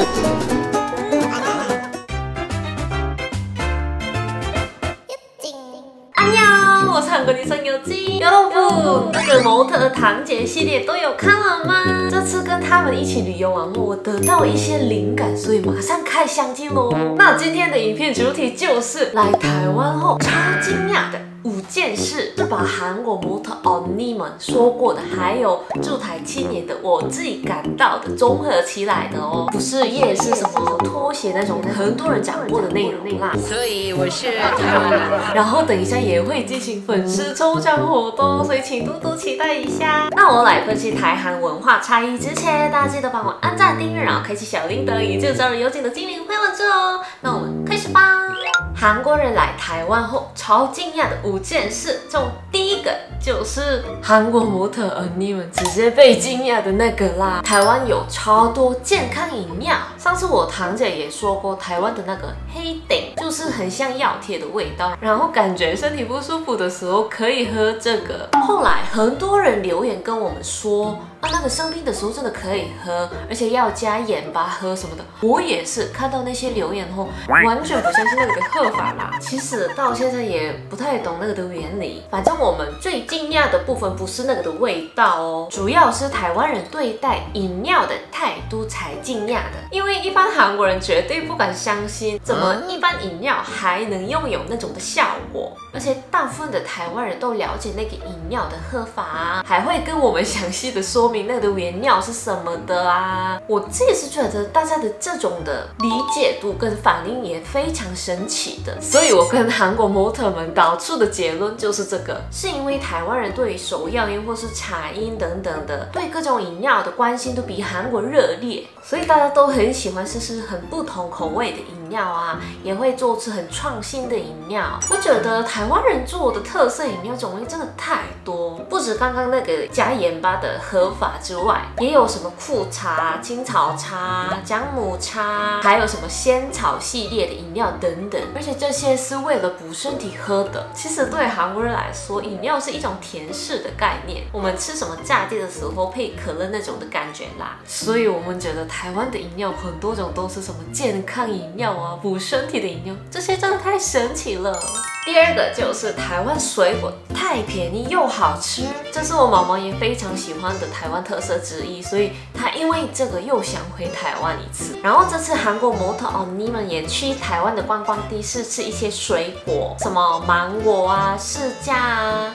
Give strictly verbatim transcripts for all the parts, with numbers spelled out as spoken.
我是韩国女生游记，여러분，那个模特堂姐系列都有看了吗？这次跟他们一起旅游完后，我得到一些灵感，所以马上开相机喽。那今天的影片主题就是来台湾后超惊讶的五件事，是把韩国模特언니们说过的，还有驻台七年的我自己感到的综合起来的哦，不是夜市什么拖鞋那种很多人讲过的内容啦。 所以我是台湾人， 然后等一下也会进行粉丝抽奖活动，所以请多多期待一下。那我来分析台韩文化差异之前，大家记得帮我按赞、订阅，然后开启小铃铛，以及招人有请的精灵会文字哦。那我们开始吧。韩国人来台湾后超惊讶的五件事，中第一个就是韩国模特언니们直接被惊讶的那个啦。台湾有超多健康饮料，上次我堂姐也说过，台湾的那个黑顶就是很像药贴的味道，然后感觉身体不舒服的时候可以喝这个。后来很多人留言跟我们说，啊，那个生病的时候真的可以喝，而且要加盐巴喝什么的。我也是看到那些留言后，完全不相信那个的喝法啦。其实到现在也不太懂那个的原理。反正我们最惊讶的部分不是那个的味道哦，主要是台湾人对待饮料的态度才惊讶的。因为一般韩国人绝对不敢相信，怎么一般饮料还能拥有那种的效果？而且大部分的台湾人都了解那个饮料的喝法啊，还会跟我们详细的说明那个的原料是什么的啊。我自己是觉得大家的这种的理解度跟反应也非常神奇的，所以我跟韩国模特们导出的结论就是这个，是因为台湾人对手摇饮或是茶饮等等的，对各种饮料的关心都比韩国热烈，所以大家都很喜欢试试很不同口味的饮料啊，也会做出很创新的饮料。我觉得台湾人做的特色饮料种类真的太多，不止刚刚那个加盐巴的喝法之外，也有什么苦茶、青草茶、姜母茶，还有什么仙草系列的饮料等等，而且这些是为了补身体喝的。其实对韩国人来说，饮料是一种甜食的概念，我们吃什么炸鸡的时候配可乐那种的感觉啦，所以我们觉得台湾的饮料很多种都是什么健康饮料啊、补身体的饮料，这些真的太神奇了。第二个就是台湾水果太便宜又好吃，这是我妈妈也非常喜欢的台湾特色之一，所以她因为这个又想回台湾一次。然后这次韩国模特언니们也去台湾的观光地试吃一些水果，什么芒果啊、释迦啊。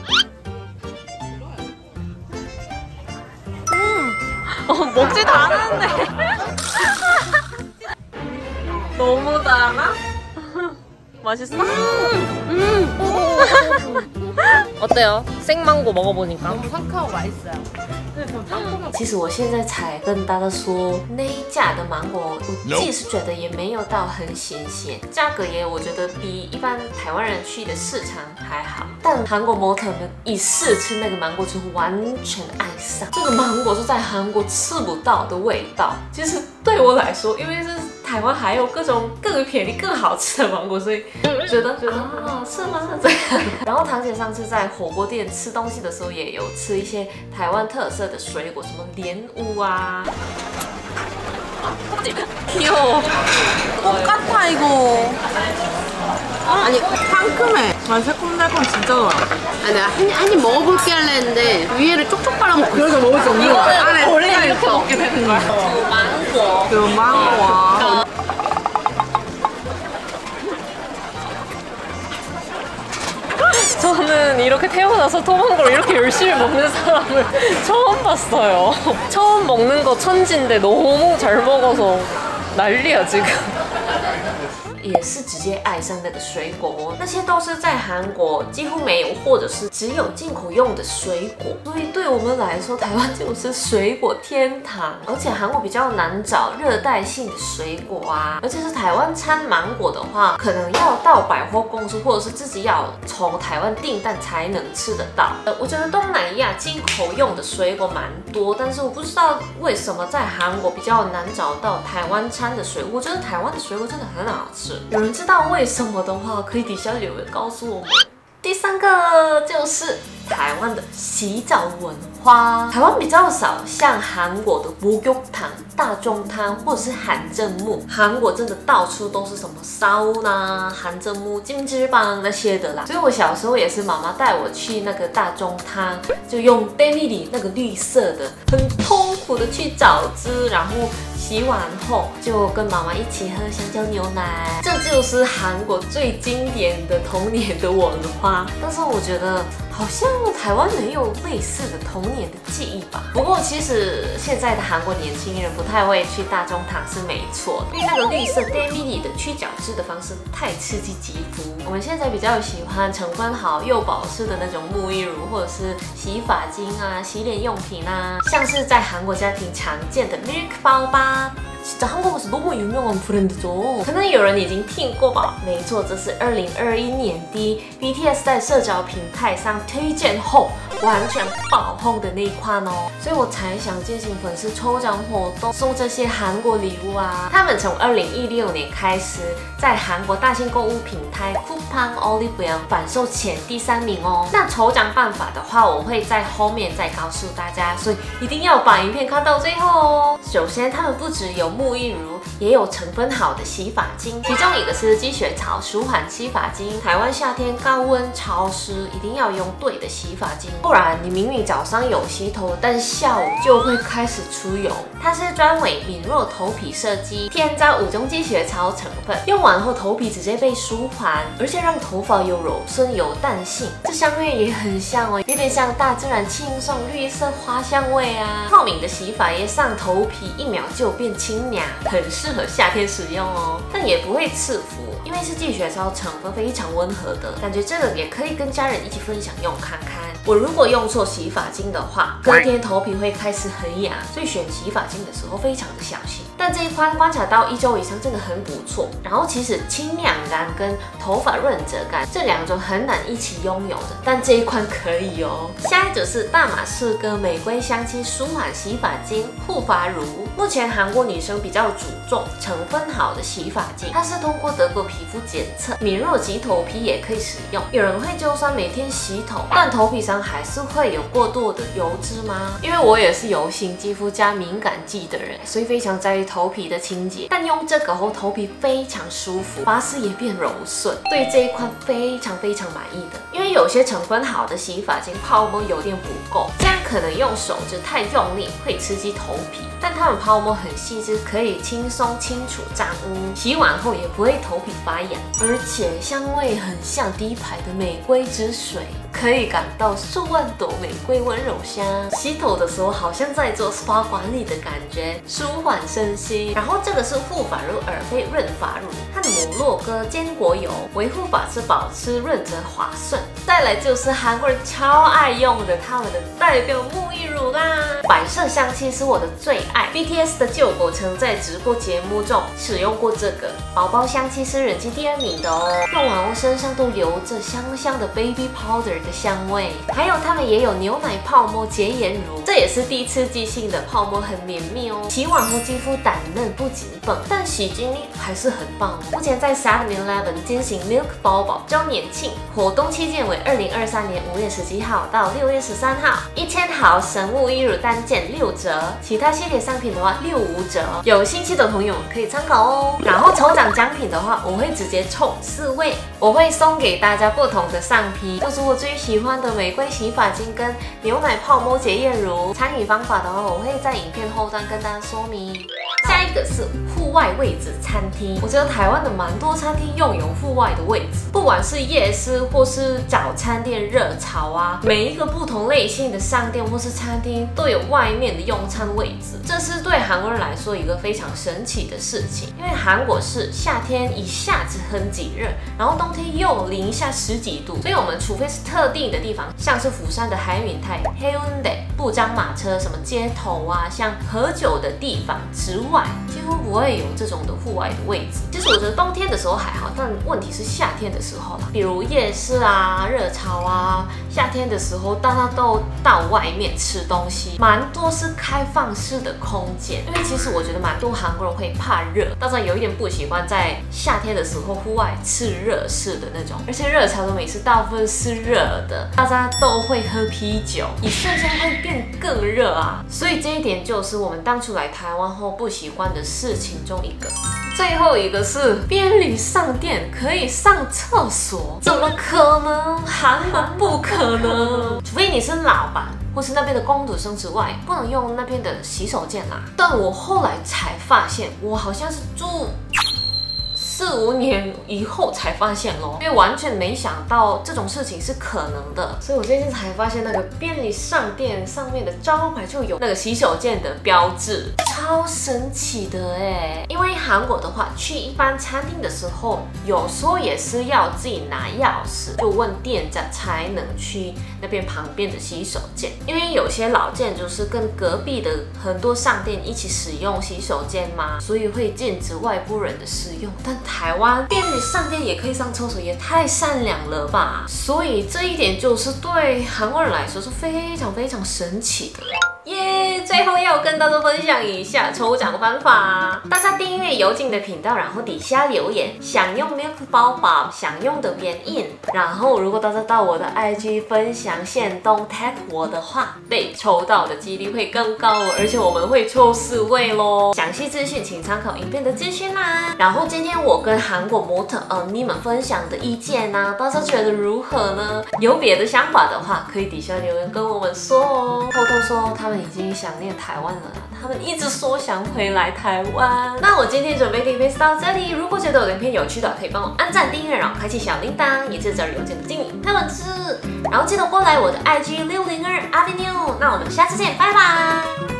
嗯，어 먹지도 않았네. 너무 달아? 맛있어? 음. 어때요? 생망고 먹어보니까 너무 상큼하고 맛있어요. 其实我现在才跟大家说，那一家的芒果，我自己是觉得也没有到很新鲜，价格也我觉得比一般台湾人去的市场还好。但韩国模特们一试吃那个芒果之后，完全爱上这个芒果是在韩国吃不到的味道。其实对我来说，因为是台湾还有各种更便宜、更好吃的芒果，所以觉得觉得啊，是吗？这样。然后堂姐上次在火锅店吃东西的时候，也有吃一些台湾特色的水果，什么莲雾啊。 귀여워. 똑같아 이거. 아니 상큼해. 아 새콤달콤 진짜 좋아. 아 내가 한, 한입 먹어볼게 할라 했는데 위에를 쪽쪽 빨아먹고 그래서 먹을 수 없는 거야. 안에 원래 이렇게 먹게 되는 거야. 망고. 그 망고와. 저는 이렇게 태어나서 토망고를 이렇게 열심히 먹는 사람을 처음 봤어요. 처음 먹는 거 천지인데 너무 잘 먹어서 난리야 지금. 也是直接爱上那个水果哦，那些都是在韩国几乎没有，或者是只有进口用的水果，所以对我们来说，台湾就是水果天堂。而且韩国比较难找热带性的水果啊，而且是台湾产芒果的话，可能要到百货公司，或者是自己要从台湾订单才能吃得到。呃，我觉得东南亚进口用的水果蛮多，但是我不知道为什么在韩国比较难找到台湾产的水果。我觉得台湾的水果真的很好吃。 有人知道为什么的话，可以底下留言告诉我们。第三个就是台湾的洗澡文花。台湾比较少像韩国的목욕탕、大中汤或者是韩正木。韩国真的到处都是什么烧呐、韩正木、金枝棒那些的啦。所以我小时候也是妈妈带我去那个大中汤，就用 Daily 那个绿色的，很痛苦的去找汁，然后洗完后就跟妈妈一起喝香蕉牛奶。这就是韩国最经典的童年的文化。但是我觉得好像台湾没有类似的童年的记忆吧。不过其实现在的韩国年轻人不太会去大中堂是没错的，因为那个绿色 Daily 的去角质的方式太刺激肌肤。我们现在比较喜欢成分好又保湿的那种沐浴乳，或者是洗发精啊、洗脸用品啊，像是在韩国家庭常见的 Milk包吧。 진짜 한국에서 너무 유명한 브랜드죠. 可能有人已经听过吧？没错，这是二零二一年底 B T S 在社交平台上推荐后完全爆红的那一款哦，所以我才想进行粉丝抽奖活动，送这些韩国礼物啊。他们从二零一六年开始在韩国大型购物平台 쿠팡 올리브영 反售前第三名哦。那抽奖办法的话，我会在后面再告诉大家，所以一定要把影片看到最后哦。首先，他们不只有 沐浴乳，也有成分好的洗发精，其中一个是积雪草舒缓洗发精。台湾夏天高温潮湿，一定要用对的洗发精，不然你明明早上有洗头，但下午就会开始出油。它是专为敏弱头皮设计，添加五种积雪草成分，用完后头皮直接被舒缓，而且让头发有柔顺有弹性。这香味也很像哦，有点像大自然轻松绿色花香味啊。透明的洗发液上头皮，一秒就变清凉，很适合夏天使用哦，但也不会刺肤，因为是积雪草成分非常温和的，感觉这个也可以跟家人一起分享用看看。我如果用错洗发精的话，隔天头皮会开始很痒，所以选洗发精的时候非常的小心。但这一款观察到一周以上真的很不错。然后其实清凉感跟头发润泽感这两种很难一起拥有的，但这一款可以哦。下一组是大马士革玫瑰香气舒缓洗发精护发乳，目前韩国女生比较注重成分好的洗发精，它是通过德国皮肤检测，敏弱及头皮也可以使用。有人会就算每天洗头，但头皮上还是会有过多的油脂吗？因为我也是油性肌肤加敏感肌的人，所以非常在意头皮的清洁。但用这个后，头皮非常舒服，发丝也变柔顺，对这一款非常非常满意的。因为有些成分好的洗发精泡沫有点不够，这样可能用手指太用力会刺激头皮，但它们泡沫很细致，可以轻松清除脏污，洗完后也不会头皮发痒，而且香味很像第一排的玫瑰之水，可以感到数万朵玫瑰温柔香。洗头的时候好像在做 S P A 管理的感觉，舒缓身心。然后这个是护发乳尔菲润发乳，它的摩洛哥坚果油维护发质保湿润泽滑顺。再来就是韩国人超爱用的他们的代表沐浴乳啦，白色香气是我的最爱。B T S 的救国曾在直播节目中使用过这个，宝宝香气是人气第二名的哦。用完后身上都留着香香的 baby powder 的香味，还有他们也有牛奶泡沫洁颜乳，这也是低刺激性的泡沫，很绵密哦。洗完后肌肤弹嫩不紧绷，但洗净力还是很棒哦。目前在 seven eleven 进行 Milk 包宝周年庆活动期间为二零二三年五月十七号到六月十三号，一千毫升沐浴乳单件六折，其他系列商品的话六五折，有兴趣的朋友可以参考哦。然后抽奖奖品的话，我会直接抽四位，我会送给大家不同的上批，就是我最喜欢的玫瑰洗发精跟牛奶泡沫洁颜乳。参与方法的话，我会在影片后端跟大家说明。下一个是户外位置餐厅，我觉得台湾的蛮多餐厅拥有户外的位置，不管是夜市或是早餐店热炒啊，每一个不同类型的商店或是餐厅都有外面的用餐位置，这是对韩国人来说一个非常神奇的事情。因为韩国是夏天一下子很极热，然后冬天又零下十几度，所以我们除非是特定的地方，像是釜山的海云台、黑温的布张马车什么街头啊，像喝酒的地方、植物外，几乎不会有这种的户外的位置。其实我觉得冬天的时候还好，但问题是夏天的时候啦，比如夜市啊、热潮啊，夏天的时候大家都到外面吃东西，蛮多是开放式的空间。因为其实我觉得蛮多韩国人会怕热，大家有一点不习惯在夏天的时候户外吃热式的那种，而且热潮的每次大部分是热的，大家都会喝啤酒，一瞬间会变更热啊。所以这一点就是我们当初来台湾后不习惯的事情中一个。最后一个是便利商店可以上厕所，怎么可能？韩国不可能，除非你是老板或是那边的工读生之外，不能用那边的洗手间啦。但我后来才发现，我好像是住四五年以后才发现咯，因为完全没想到这种事情是可能的，所以我最近才发现那个便利商店上面的招牌就有那个洗手间的标志，超神奇的哎！因为韩国的话，去一般餐厅的时候，有时候也是要自己拿钥匙，就问店家才能去那边旁边的洗手间，因为有些老建筑是跟隔壁的很多商店一起使用洗手间嘛，所以会禁止外部人的使用，但台湾便利商店也可以上厕所，也太善良了吧！所以这一点就是对韩国人来说是非常非常神奇的。耶！ 最后要跟大家分享一下抽奖方法，大家订阅尤静的频道，然后底下留言想用 milk 包包，想用的边印，然后如果大家到我的 I G 分享限动 tag 我的话，被抽到的几率会更高哦，而且我们会抽四位咯。详细资讯请参考影片的资讯啦。然后今天我跟韩国模特呃你们分享的意见呢、啊，大家觉得如何呢？有别的想法的话，可以底下留言跟我们说哦。偷偷说，他们已经想念台湾了，他们一直说想回来台湾。那我今天准备的影片是到这里，如果觉得我的影片有趣的，可以帮我按赞、订阅，然后开启小铃铛，也是这儿有见的经理拍文字，然后记得过来我的 I G 六零二 Avenue。那我们下次见，拜拜。